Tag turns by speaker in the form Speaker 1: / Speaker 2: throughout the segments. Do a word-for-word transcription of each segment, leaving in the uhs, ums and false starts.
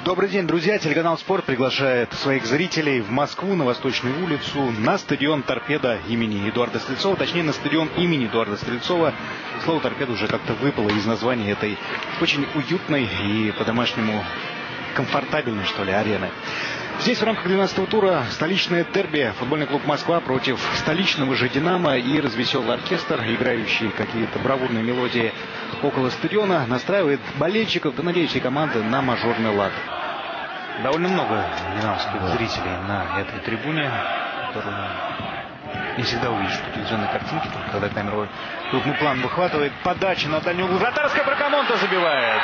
Speaker 1: Добрый день, друзья. Телеканал «Спорт» приглашает своих зрителей в Москву, на Восточную улицу, на стадион «Торпедо» имени Эдуарда Стрельцова. Точнее, на стадион имени Эдуарда Стрельцова. Слово «Торпедо» уже как-то выпало из названия этой очень уютной и по-домашнему комфортабельной, что ли, арены. Здесь в рамках двенадцатого тура столичное дерби. Футбольный клуб «Москва» против столичного же «Динамо» и развеселый оркестр, играющий какие-то бравурные мелодии около стадиона, настраивает болельщиков, да, надеюсь, и команды на мажорный лад. Довольно много динамовских зрителей на этой трибуне, которую не всегда увидишь по телевизионной картинке, только когда камера крупный план выхватывает. Подача на дальний угол. Вратарская Бракамонте забивает.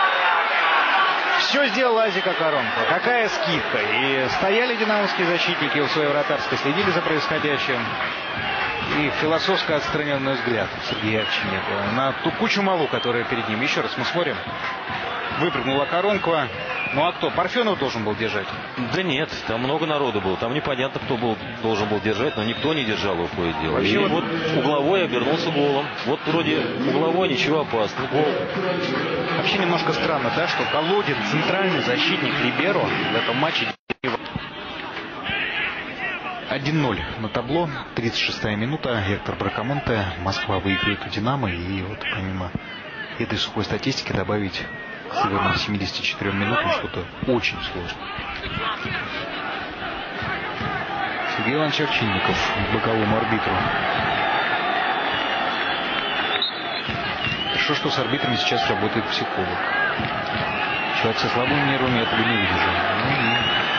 Speaker 1: Все сделал Азика Коронко. Какая скидка. И стояли динамовские защитники у своей вратарской, следили за происходящим. И философски отстраненный взгляд Сергея Овчинникова на ту кучу малу, которая перед ним. Еще раз мы смотрим. Выпрыгнула Коронко. Ну а кто? Парфенов должен был держать? Да нет, там много народу было. Там непонятно, кто был, должен был держать, но никто не держал его, кое дело. Вообще, и вот угловой обернулся голом. Вот вроде угловой, ничего опасного. Гол. Вообще немножко странно, да, что Колодин, центральный защитник либеро в этом матче. один ноль на табло. тридцать шестая минута. Гектор Бракамонте. Москва выигрывает у «Динамо». И вот помимо этой сухой статистики добавить к сыгранным семидесяти четырем минутам что-то очень сложно. Сергей Иванович Овчинников к боковому арбитру. Хорошо, что с арбитрами сейчас работает психолог. Человек со слабыми нервами этого не выдержал. Ну и...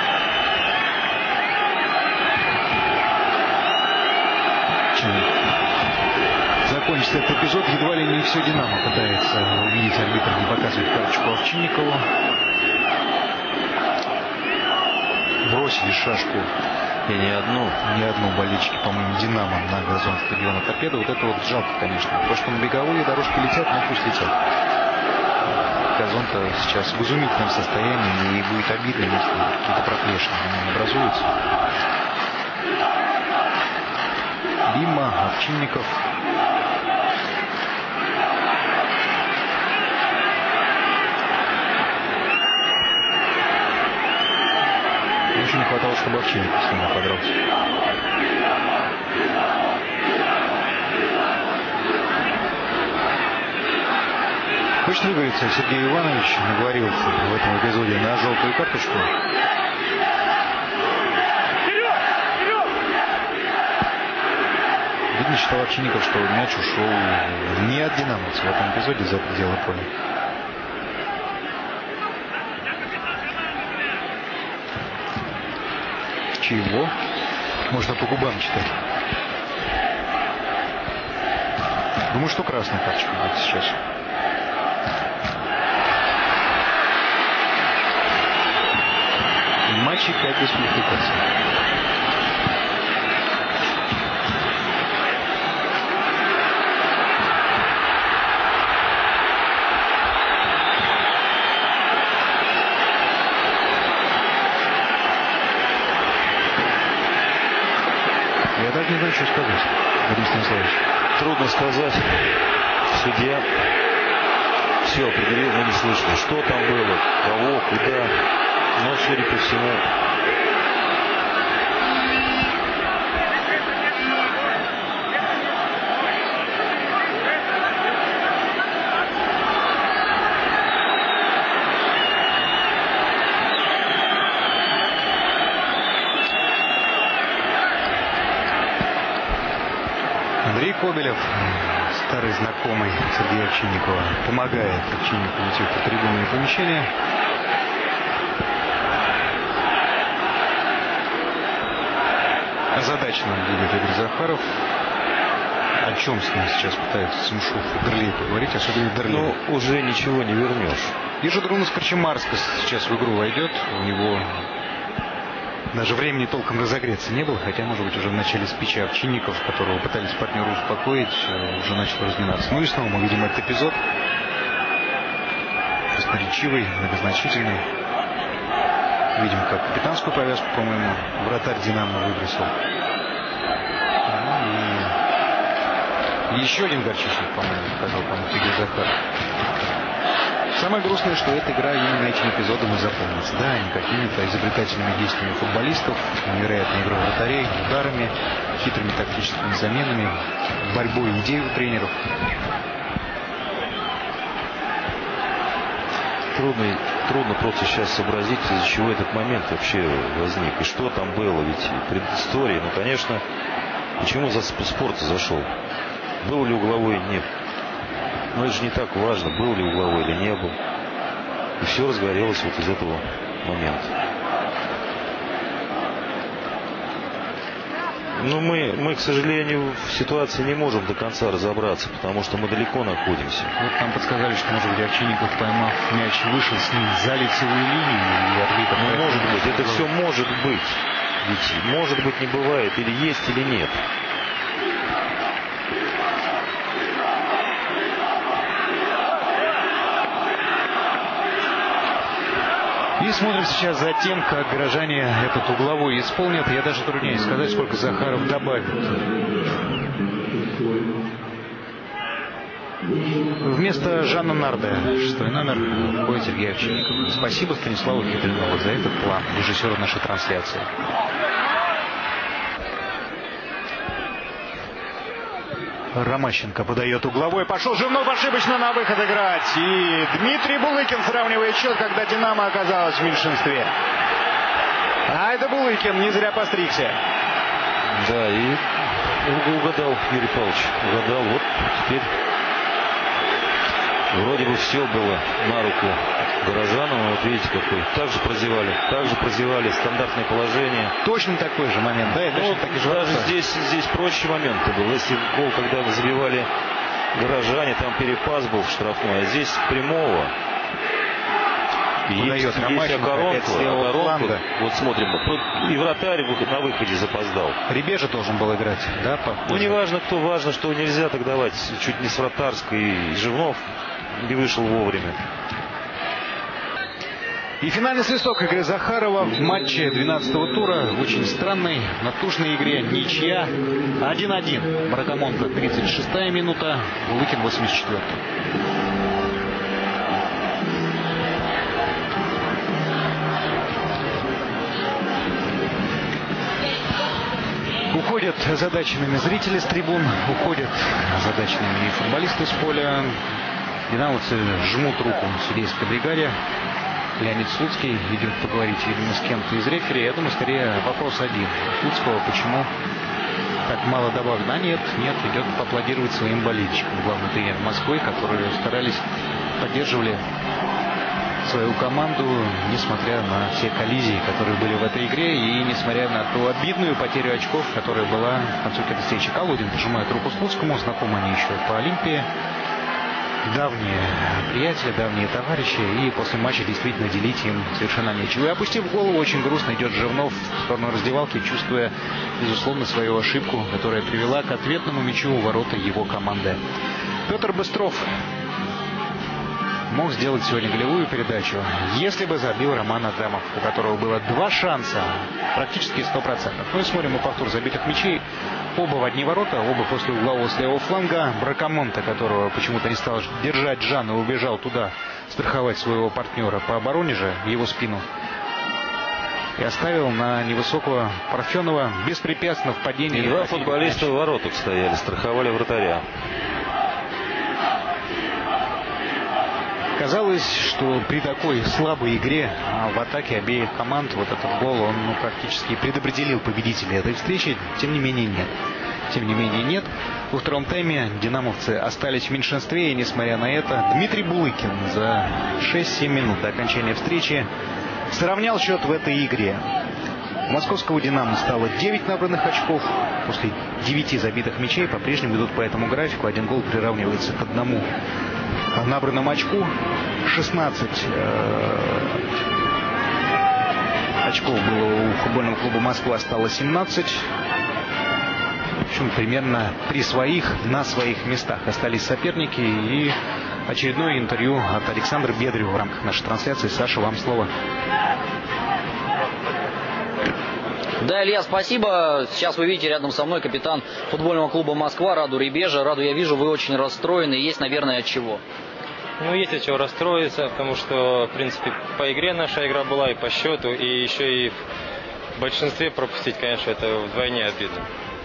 Speaker 1: закончится этот эпизод, едва ли не все «Динамо» пытается увидеть арбитр, не показывает карточку Овчинникову. Бросили шашку. И не одну, не одну болельщики, по-моему, «Динамо» на газон стадиона «Торпедо». Вот это вот жалко, конечно. То, что на беговые дорожки летят, ну пусть летят. Газон-то сейчас в изумительном состоянии, и будет обидно, если какие-то проплешины на нем образуются. Бима, Овчинников. Очень не хватало, чтобы Овчинников с ним подрался. Хочет выговориться Сергей Иванович, наговорил в этом эпизоде на желтую карточку. Видно, считал Овчинников, что мяч ушел не от динамовцев в этом эпизоде за пределы поля. Чего? Можно по губам читать. Думаю, что красная карточка будет сейчас. Матчи пять дисквалификаций. Я даже не знаю, что сказать, Вадим Станиславович.
Speaker 2: Трудно сказать. Судья все определил, но не слышно. Что там было, кого, куда. Но, судя по всему...
Speaker 1: Андрей Кобелев, старый знакомый Сергея Овчинникова, помогает Овчинникову идти в трибунное помещение. Озадаченно выглядит Игорь Захаров. О чем с ним сейчас пытается Семшов и Дерлей поговорить, особенно Дерлей.
Speaker 2: Ну, уже ничего не вернешь.
Speaker 1: Вижу, Друнас Карчемарскас сейчас в игру войдет. У него даже времени толком разогреться не было, хотя, может быть, уже в начале спича Овчинников, которого пытались партнеры успокоить, уже начал разминаться. Ну и снова мы видим этот эпизод. Красноречивый, многозначительный. Видим, как капитанскую повязку, по-моему, вратарь «Динамо» выбросил. И еще один горчичник, по-моему, показал, по-моему, Игорь Захаров. самое грустное, что эта игра именно этим эпизодом и запомнится. Да, не какими-то изобретательными действиями футболистов, невероятной игрой вратарей, ударами, хитрыми тактическими заменами, борьбой и идей у тренеров.
Speaker 2: Трудно, трудно просто сейчас сообразить, из-за чего этот момент вообще возник. И что там было, ведь предыстория. Ну, конечно, почему за спорт зашел? Был ли угловой? Нет. Но это же не так важно, был ли угловой или не был. И все разгорелось вот из этого момента. Но мы, мы, к сожалению, в ситуации не можем до конца разобраться, потому что мы далеко находимся.
Speaker 1: Вот нам подсказали, что, может быть, Овчинников, поймав мяч, вышел с ним за лицевую линию. И арбитр...
Speaker 2: Ну, может быть, это все может быть. Ведь может быть не бывает, или есть, или нет.
Speaker 1: И смотрим сейчас за тем, как горожане этот угловой исполнят. Я даже труднее сказать, сколько Захаров добавит. Вместо Жана Нарда шестой номер входит Сергей Овчинников. Спасибо Станиславу Кипринову за этот план, режиссеру нашей трансляции. Ромащенко подает угловой. Пошел Живнов ошибочно на выход играть. И Дмитрий Булыкин сравнивает счет, когда «Динамо» оказалось в меньшинстве. А это Булыкин не зря постригся.
Speaker 2: Да, и угадал Юрий Павлович. Угадал. Вот теперь вроде бы все было на руку горожанам. Вот видите, какой. Также прозевали. Также прозевали стандартное положение.
Speaker 1: Точно такой же момент, да? Это
Speaker 2: ну,
Speaker 1: таки же
Speaker 2: даже здесь, здесь проще момент был. Если гол, когда забивали горожане, там перепас был в штрафной. А здесь прямого. И есть, есть окоронку, окоронку. Вот смотрим. И вратарь на выходе запоздал.
Speaker 1: Ребежа должен был играть, да?
Speaker 2: Ну, не важно кто, важно, что нельзя так давать. Чуть не с вратарской. И Живнов не вышел вовремя.
Speaker 1: И финальный свисток игры Захарова в матче двенадцатого тура. В очень странной, натужной игре. Ничья. один-один. Бракамонте тридцать шестая минута. Булыкин восемьдесят четвёртая. Уходят озадаченными зрители с трибун. Уходят озадаченными и футболисты с поля. Динамовцы жмут руку судейской бригаде. Леонид Слуцкий идет поговорить, видимо, с кем-то из рефери. Я думаю, скорее вопрос один. Слуцкого, почему так мало добавлено? А нет, нет, идет поаплодировать своим болельщикам. Главный тренер Москвы, которые старались, поддерживали свою команду, несмотря на все коллизии, которые были в этой игре, и несмотря на ту обидную потерю очков, которая была в конце этой встречи. Колодин пожимает руку Слуцкому, знакомы они еще по Олимпии. Давние приятели, давние товарищи, и после матча действительно делить им совершенно нечего. И опустив голову, очень грустно идет Живнов в сторону раздевалки, чувствуя, безусловно, свою ошибку, которая привела к ответному мячу у ворота его команды. Петр Быстров мог сделать сегодня голевую передачу, если бы забил Роман Адамов, у которого было два шанса, практически сто процентов. Ну и смотрим мы повтор забитых мячей. Оба в одни ворота, оба после углового с левого фланга. Бракамонте, которого почему-то не стал держать Жан и убежал туда страховать своего партнера по обороне же, его спину. И оставил на невысокого Парфенова беспрепятственно в падении.
Speaker 2: И два футболиста в воротах стояли, страховали вратаря.
Speaker 1: Казалось, что при такой слабой игре в атаке обеих команд вот этот гол, он ну, практически предопределил победителя этой встречи. Тем не менее нет. Тем не менее нет. Во втором тайме динамовцы остались в меньшинстве, и несмотря на это, Дмитрий Булыкин за шесть-семь минут до окончания встречи сравнял счет в этой игре. У московского «Динамо» стало девять набранных очков. После девяти забитых мячей по-прежнему идут по этому графику. Один гол приравнивается к одному набранному очку. шестнадцать э, очков было у футбольного клуба «Москва», стало семнадцать. В общем, примерно при своих, на своих местах остались соперники. И очередное интервью от Александра Бедрева в рамках нашей трансляции. Саша, вам слово.
Speaker 3: Да, Илья, спасибо. Сейчас вы видите рядом со мной капитан футбольного клуба «Москва» Раду Ребежа. Раду, я вижу, вы очень расстроены. Есть, наверное, от чего.
Speaker 4: Ну, есть от чего расстроиться, потому что, в принципе, по игре наша игра была и по счету, и еще и в большинстве пропустить, конечно, это вдвойне обидно.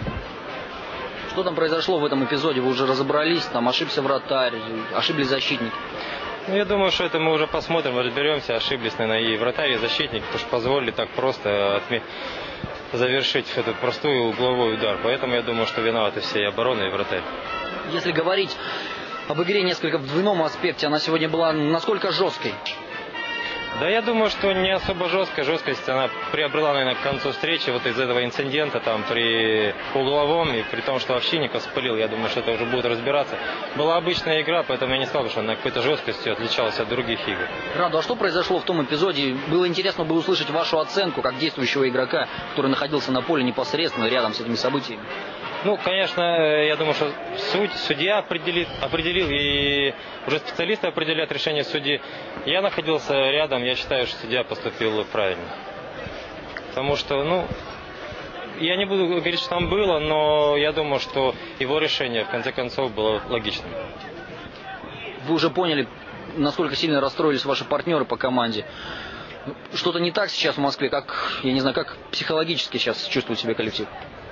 Speaker 3: Что там произошло в этом эпизоде? Вы уже разобрались, там ошибся вратарь, ошиблись защитники.
Speaker 4: Ну, я думаю, что это мы уже посмотрим, разберемся, ошиблись, наверное, и вратарь, и защитник, потому что позволили так просто отме... завершить этот простой угловой удар. Поэтому я думаю, что виноваты все и оборона, и вратарь.
Speaker 3: Если говорить об игре несколько в двойном аспекте, она сегодня была насколько жесткой?
Speaker 4: Да, я думаю, что не особо жесткая. Жесткость она приобрела, наверное, к концу встречи вот из этого инцидента там при угловом, и при том, что Овчинников спылил, я думаю, что это уже будет разбираться. Была обычная игра, поэтому я не сказал, что она какой-то жесткостью отличалась от других игр.
Speaker 3: Раду, а что произошло в том эпизоде? Было интересно бы услышать вашу оценку как действующего игрока, который находился на поле непосредственно рядом с этими событиями.
Speaker 4: Ну, конечно, я думаю, что суть, судья определит, определил, и уже специалисты определяют решение судьи. Я находился рядом, я считаю, что судья поступил правильно. Потому что, ну, я не буду говорить, что там было, но я думаю, что его решение, в конце концов, было логичным.
Speaker 3: Вы уже поняли, насколько сильно расстроились ваши партнеры по команде. Что-то не так сейчас в Москве, как, я не знаю, как психологически сейчас чувствует себя коллектив?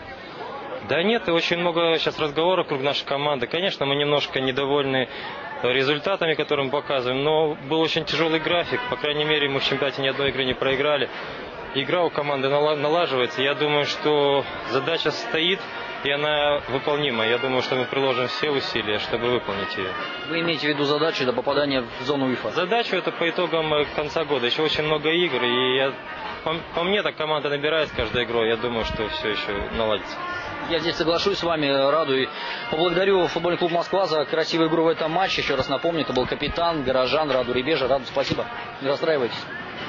Speaker 4: Да нет, и очень много сейчас разговоров вокруг нашей команды. Конечно, мы немножко недовольны результатами, которые мы показываем, но был очень тяжелый график. По крайней мере, мы в чемпионате ни одной игры не проиграли. Игра у команды налаживается. Я думаю, что задача стоит, и она выполнима. Я думаю, что мы приложим все усилия, чтобы выполнить ее.
Speaker 3: Вы имеете в виду задачу до попадания в зону УЕФА?
Speaker 4: Задачу это по итогам конца года. Еще очень много игр, и я, по, по мне так команда набирает с каждой игрой. Я думаю, что все еще наладится.
Speaker 3: Я здесь соглашусь с вами, Раду, и поблагодарю футбольный клуб «Москва» за красивую игру в этом матче. Еще раз напомню, это был капитан, горожан Раду Ребежа. Раду, спасибо. Не расстраивайтесь.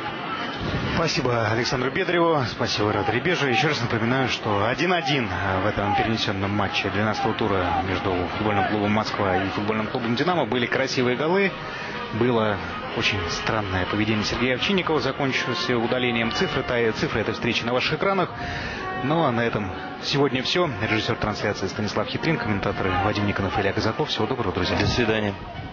Speaker 1: Спасибо Александру Бедреву, спасибо Раду Ребежу. Еще раз напоминаю, что один-один в этом перенесенном матче двенадцатого тура между футбольным клубом «Москва» и футбольным клубом «Динамо» были красивые голы. Было очень странное поведение Сергея Овчинникова, закончившееся удалением цифры. Цифры этой встречи на ваших экранах. Ну а на этом сегодня все. Режиссер трансляции Станислав Хитрин, комментаторы Вадим Никонов и Илья Казаков. Всего доброго, друзья.
Speaker 2: До свидания.